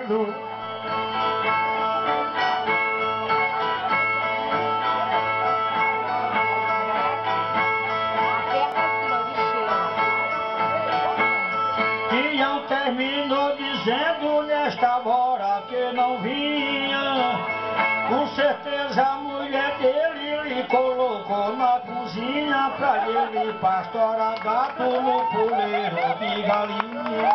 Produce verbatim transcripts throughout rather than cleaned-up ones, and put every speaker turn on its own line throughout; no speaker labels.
dizendo.
Tião terminou dizendo nesta hora que não vinha. Com certeza a mulher dele lhe colocou na cozinha pra ele pastorar gato no puleiro de galinha.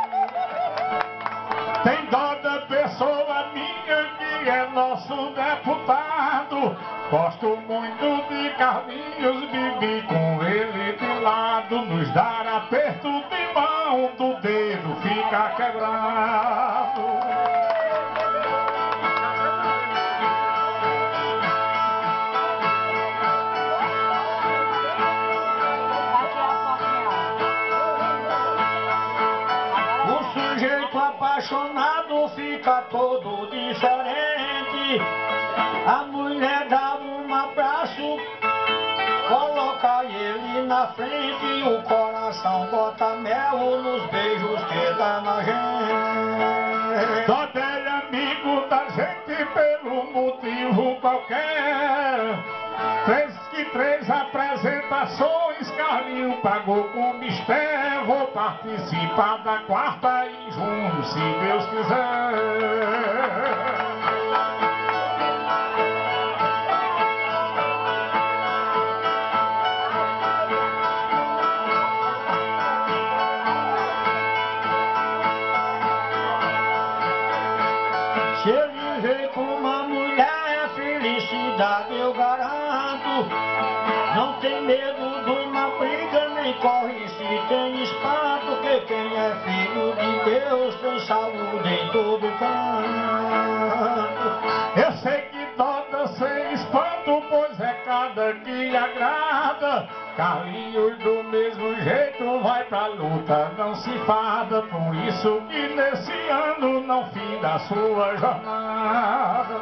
Tem dó da pessoa minha que é nosso deputado. Gosto muito de Carlinhos, vivi com ele de lado. Nos dar aperto de mão, do dedo fica quebrado.
O sujeito apaixonado fica todo diferente. A mulher dá um abraço, coloca ele na frente e o coração bota mel nos beijos que dá na gente.
Só tem amigo da gente pelo motivo qualquer. Três que três apresentações Carlinho pagou com mistério. Vou participar da quarta em junho, se Deus quiser.
Se ele vem com uma mulher, felicidade eu garanto. Não tem medo de uma briga, nem corre se tem espanto. Que quem é filho de Deus tem saúde em todo canto.
Eu sei que toda sem espanto, pois é cada que agrada. Carlinhos do mesmo jeito vai pra luta, não se fada. Por isso que nesse ano não finda a sua jornada.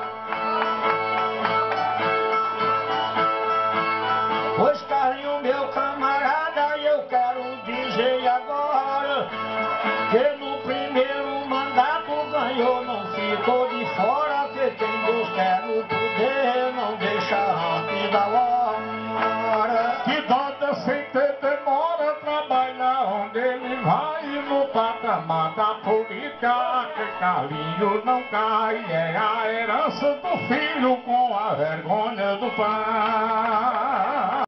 Pois Carlinho, meu camarada, eu quero dizer agora que no primeiro mandato ganhou, não ficou de fora. Que quem Deus quer o poder não deixa antes da hora.
Que toda sem ter demora, trabalha onde ele vai. No patamar da política, que Carlinho não cai. É a herança do filho com a vergonha do pai.